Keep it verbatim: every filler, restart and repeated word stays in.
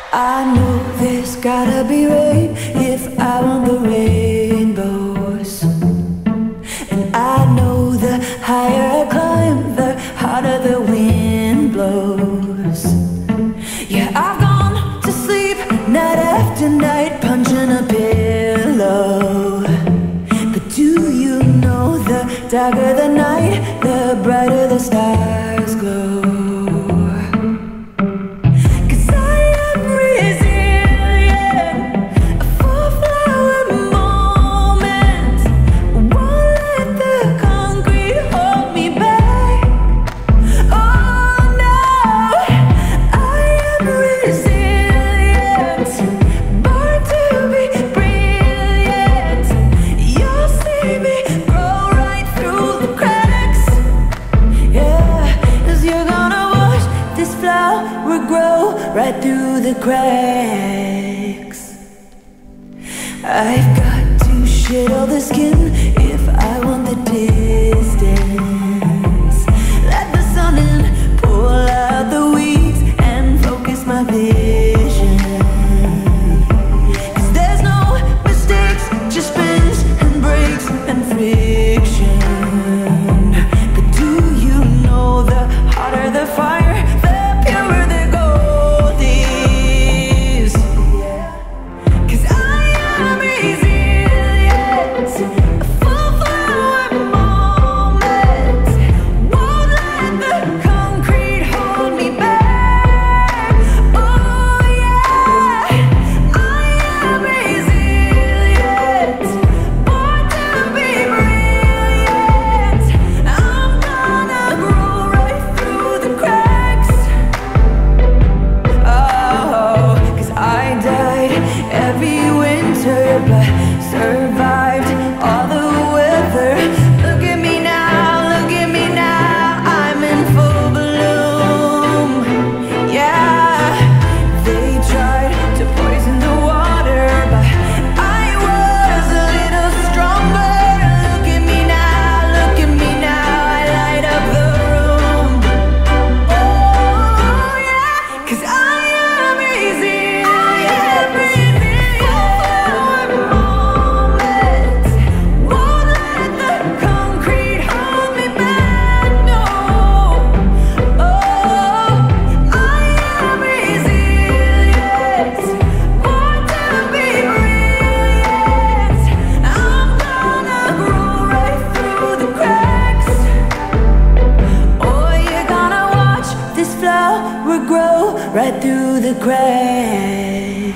I know there's gotta be rain if I want the rainbows. And I know the higher I climb, the harder the wind blows. Yeah, I've gone to sleep night after night, punching a pillow. But do you know the darker the night, the brighter the stars glow? Right through the cracks. I've got to shed all the skin if I want the distance. Let the sun in, pull out the weeds and focus my vision. Cause there's no mistakes, just bends and breaks and friction. But do you know the hotter the fire, the purer the gold? But survived all the weather. Look at me now, look at me now, I'm in full bloom. Yeah, they tried to poison the water, but I was a little stronger. Look at me now, look at me now, I light up the room. Oh yeah, cause I am easy, I am easy. Grow right through the cracks.